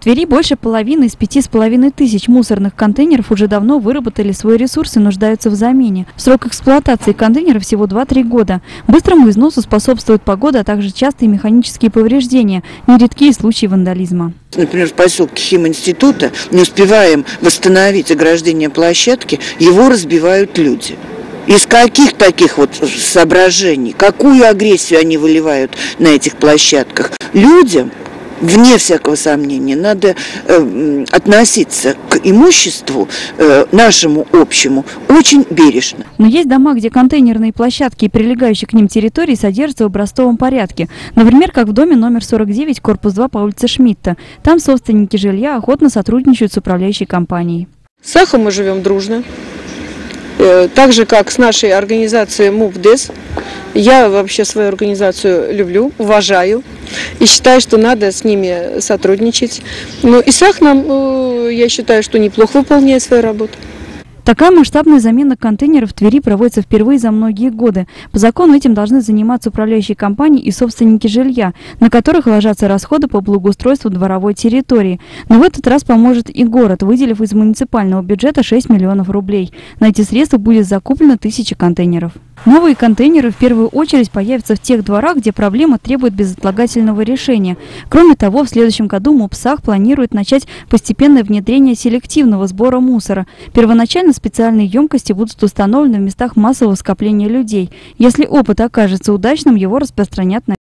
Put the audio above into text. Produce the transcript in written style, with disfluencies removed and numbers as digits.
Твери больше половины из 5500 мусорных контейнеров уже давно выработали свой ресурс и нуждаются в замене. Срок эксплуатации контейнеров всего 2-3 года. Быстрому износу способствует погода, а также частые механические повреждения, нередкие случаи вандализма. Например, в поселке Химинститута не успеваем восстановить ограждение площадки, его разбивают люди. Из каких таких вот соображений, какую агрессию они выливают на этих площадках? Людям, вне всякого сомнения, надо относиться к имуществу нашему общему очень бережно. Но есть дома, где контейнерные площадки и прилегающие к ним территории содержатся в образцовом порядке. Например, как в доме номер 49, корпус 2 по улице Шмидта. Там собственники жилья охотно сотрудничают с управляющей компанией. С Сахом мы живем дружно. Так же, как с нашей организацией МУПДЭС. Я вообще свою организацию люблю, уважаю и считаю, что надо с ними сотрудничать. Ну, и Сах нам, я считаю, что неплохо выполняет свою работу. Такая масштабная замена контейнеров в Твери проводится впервые за многие годы. По закону этим должны заниматься управляющие компании и собственники жилья, на которых ложатся расходы по благоустройству дворовой территории. Но в этот раз поможет и город, выделив из муниципального бюджета 6 миллионов рублей. На эти средства будет закуплено 1000 контейнеров. Новые контейнеры в первую очередь появятся в тех дворах, где проблема требует безотлагательного решения. Кроме того, в следующем году МУПСАХ планирует начать постепенное внедрение селективного сбора мусора. Первоначально специальные емкости будут установлены в местах массового скопления людей. Если опыт окажется удачным, его распространят на